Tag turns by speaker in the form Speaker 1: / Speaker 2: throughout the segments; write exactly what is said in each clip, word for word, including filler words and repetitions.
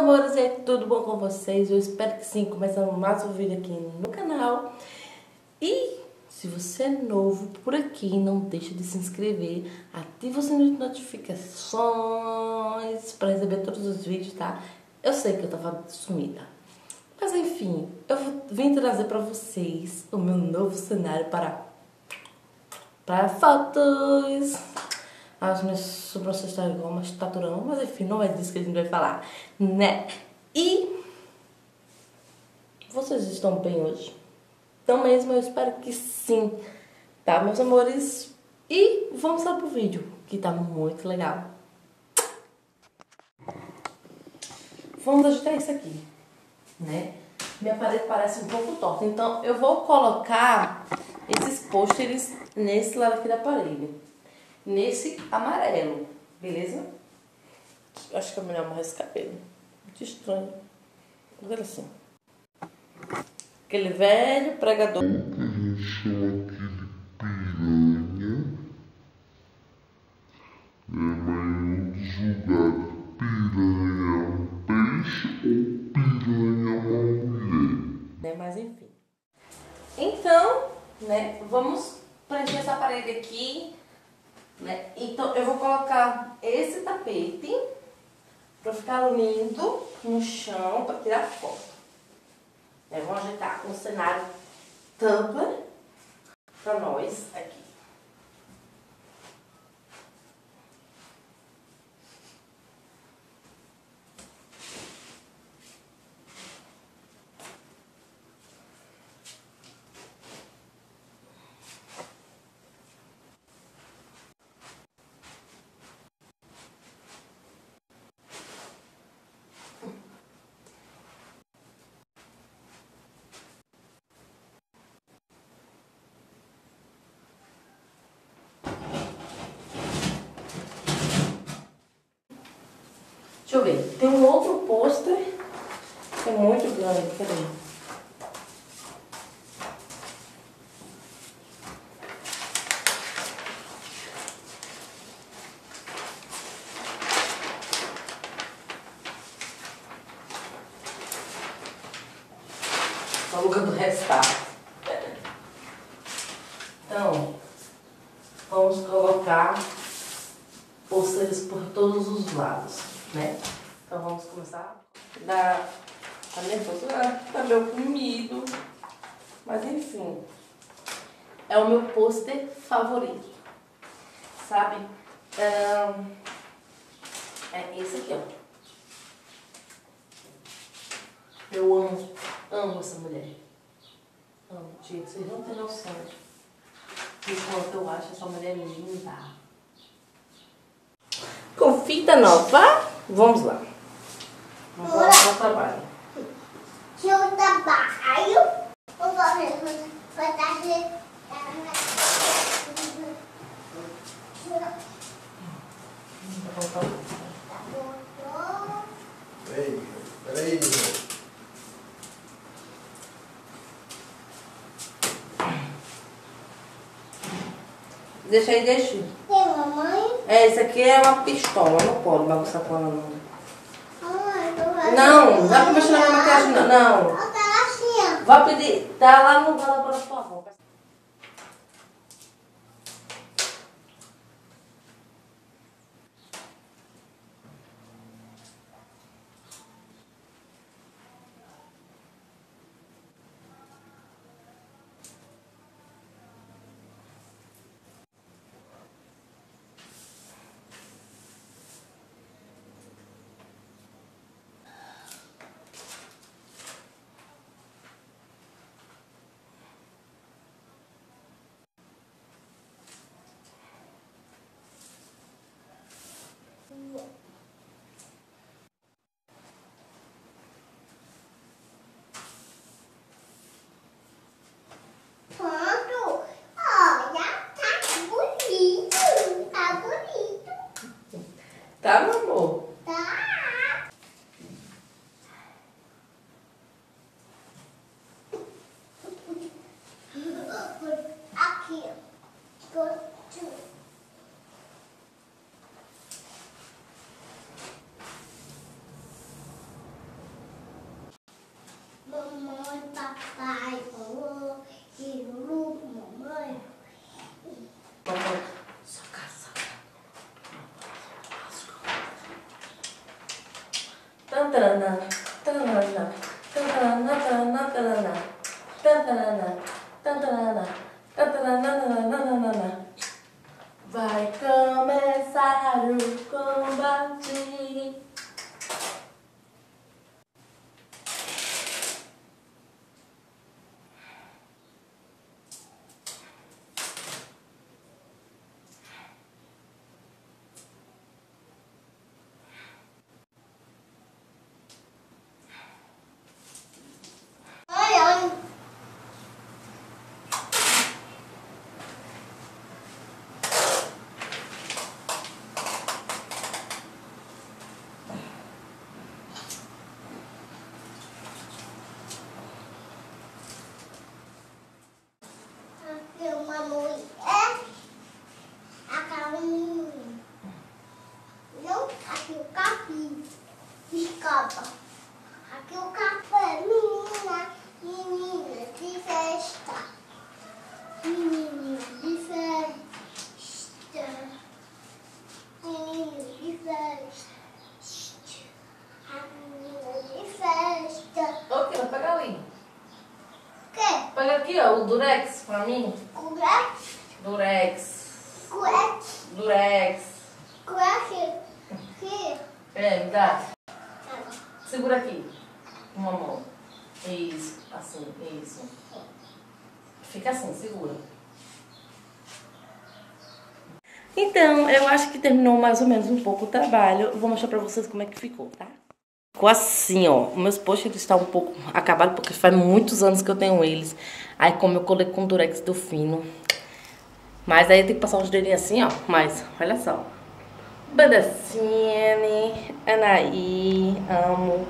Speaker 1: amores, e aí, tudo bom com vocês? Eu espero que sim, começando mais um vídeo aqui no canal. E se você é novo por aqui, não deixa de se inscrever, ativa as notificações para receber todos os vídeos, tá? Eu sei que eu tava sumida, mas enfim, eu vim trazer para vocês o meu novo cenário para, para fotos. As minhas sobrancelhas estão igual uma estaturão, mas enfim, não é disso que a gente vai falar, né? E vocês estão bem hoje? Então mesmo, eu espero que sim, tá, meus amores? E vamos lá pro vídeo, que tá muito legal. Vamos ajeitar isso aqui, né? Minha parede parece um pouco torta, então eu vou colocar esses pôsteres nesse lado aqui da parede, nesse amarelo, beleza? Acho que é melhor amarrar esse cabelo. Muito estranho. Vou ver assim. Aquele velho pregador.
Speaker 2: Que a gente chama aqui de piranha. É, mas em outros lugares, piranha é um peixe ou piranha é uma mulher?
Speaker 1: Né? Mas enfim. Então, né, vamos preencher essa parede aqui, né? Então eu vou colocar esse tapete para ficar lindo no chão para tirar foto. É, vamos ajeitar um cenário Tumblr para nós aqui. Deixa eu ver, tem um outro pôster que é muito grande, cadê? Tô alugando o restart. Então, vamos colocar pôsteres por todos os lados, né? Então vamos começar. Da... Tá nervoso? Ah, tá meio comido. Mas enfim. É o meu pôster favorito. Sabe? É, é esse aqui, ó. Eu amo, amo essa mulher. Amo, gente. Vocês não têm noção de quanto eu acho essa mulher linda. Com fita nova, vamos lá. Vamos lá para o trabalho.
Speaker 3: Se eu trabalho, eu vou fazer.
Speaker 2: Peraí, peraí.
Speaker 1: Deixa aí, deixa.
Speaker 3: Tem mamãe?
Speaker 1: É, isso aqui é uma pistola, não pode bagunçar com ela não.
Speaker 3: Mamãe, eu vou
Speaker 1: Não, não dá pra mexer na minha maquiagem não. Não.
Speaker 3: Ela tá assim, ó.
Speaker 1: Vai pedir, tá lá no guarda-roupa da sua roupa.
Speaker 3: Pronto. Olha, tá bonito. Tá bonito.
Speaker 1: Tá, meu amor?
Speaker 3: Tá. Aqui, ó. Pronto.
Speaker 1: tantanana, tantanana, tantanana, tantanana, tantanana, tantanana, tantanana. Vai começar o combate.
Speaker 3: Aqui o café, menina, menina de festa, menina de festa, menina de festa, a menina de festa.
Speaker 1: Ok, vai pegar ali.
Speaker 3: O quê?
Speaker 1: Pega aqui, ó, o Durex pra mim.
Speaker 3: Cuex?
Speaker 1: Durex.
Speaker 3: Cuex?
Speaker 1: Durex.
Speaker 3: Cuex? Aqui?
Speaker 1: É, me dá. Segura aqui. Uma mão. Isso, assim, isso. Fica assim, segura. Então, eu acho que terminou mais ou menos um pouco o trabalho. Eu vou mostrar pra vocês como é que ficou, tá? Ficou assim, ó. Meus posts estão um pouco acabados porque faz muitos anos que eu tenho eles. Aí, como eu colei com Durex do Fino. Mas aí tem que passar uns dedinhos assim, ó. Mas, olha só. Badacine, Anaí, amo.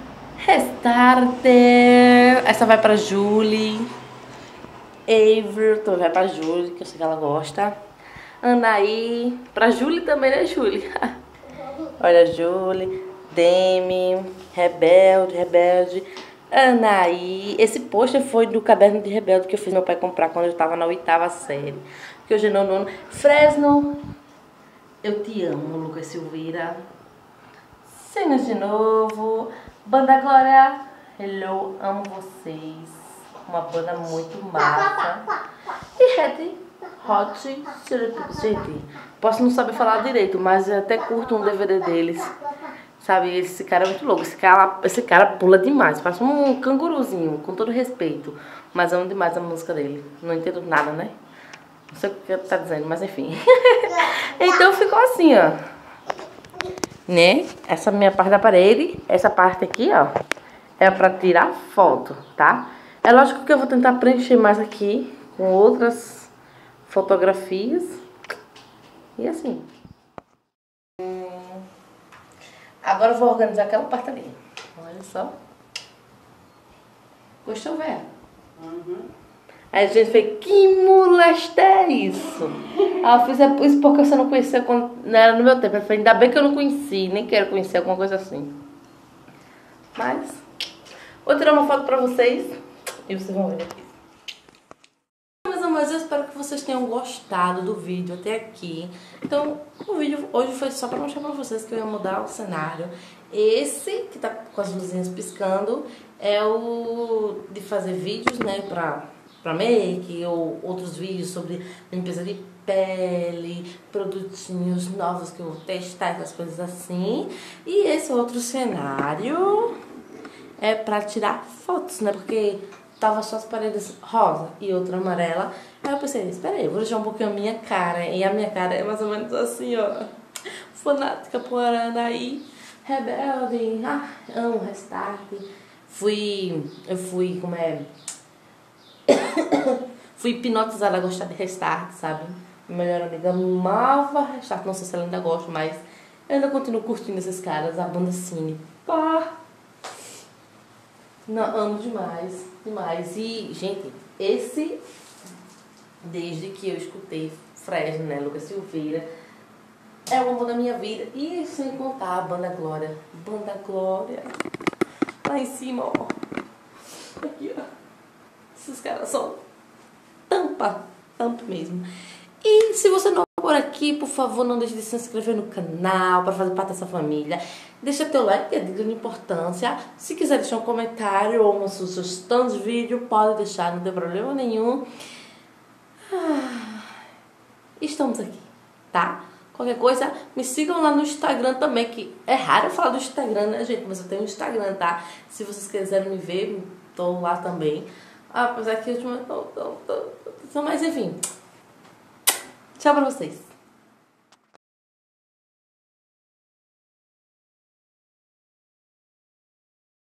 Speaker 1: Restarter. Essa vai pra Julie. Everton vai pra Julie, que eu sei que ela gosta. Anaí. Pra Julie também, né, Julie? Olha, Julie. Demi. Rebelde, Rebelde. Anaí. Esse pôster foi do caderno de Rebelde que eu fiz meu pai comprar quando eu tava na oitava série. Que hoje é no nono. Fresno. Eu te amo, Lucas Silveira. Cenas de novo. Banda Glória. Hello, amo vocês. Uma banda muito massa. E Red Hot. Gente, posso não saber falar direito, mas eu até curto um D V D deles. Sabe, esse cara é muito louco. Esse cara, esse cara pula demais. Parece um canguruzinho, com todo respeito. Mas amo demais a música dele. Não entendo nada, né? Não sei o que tá dizendo, mas enfim. Então ficou assim, ó. Né? Essa minha parte da parede. Essa parte aqui, ó. É pra tirar foto, tá? É lógico que eu vou tentar preencher mais aqui. Com outras fotografias. E assim. Agora eu vou organizar aquela parte ali. Olha só. Gostou, velho? Uhum. Aí a gente fez, que molesta é isso? Ah, eu fiz isso porque você não conhecia quando não era no meu tempo. Eu falei, ainda bem que eu não conheci, nem quero conhecer alguma coisa assim. Mas, vou tirar uma foto pra vocês e vocês vão ver depois. Meus amores, eu espero que vocês tenham gostado do vídeo até aqui. Então, o vídeo hoje foi só pra mostrar pra vocês que eu ia mudar o cenário. Esse, que tá com as luzinhas piscando, é o de fazer vídeos, né, pra... pra make, ou outros vídeos sobre limpeza de pele, produtinhos novos que eu vou testar, essas coisas assim. E esse outro cenário é pra tirar fotos, né? Porque tava só as paredes rosa e outra amarela. Aí eu pensei, espera aí, eu vou deixar um pouquinho a minha cara. E a minha cara é mais ou menos assim, ó. Fanática por Anaí, rebelde, ah, amo Restart. Fui, eu fui, como é... Fui hipnotizada a gostar de Restart, sabe? Minha melhor amiga amava Restart. Não sei se ela ainda gosta, mas eu ainda continuo curtindo esses caras. A banda Cine. Pá! Não, amo demais. Demais. E, gente, esse... Desde que eu escutei Fresno, né? Lucas Silveira. É o amor da minha vida. E sem contar a Banda Glória. Banda Glória. Lá em cima, ó. Aqui, ó. Esses caras são tampa, tampa mesmo. E se você não é por aqui, aqui, por favor, não deixe de se inscrever no canal para fazer parte dessa família. Deixa teu like, que é de grande importância. Se quiser deixar um comentário ou uma sugestão de vídeo, pode deixar, não tem problema nenhum. Ah, estamos aqui, tá? Qualquer coisa, me sigam lá no Instagram também, que é raro eu falar do Instagram, né, gente? Mas eu tenho um Instagram, tá? Se vocês quiserem me ver, tô lá também. Ah, apesar que ultimamente... Mas enfim... Tchau pra vocês.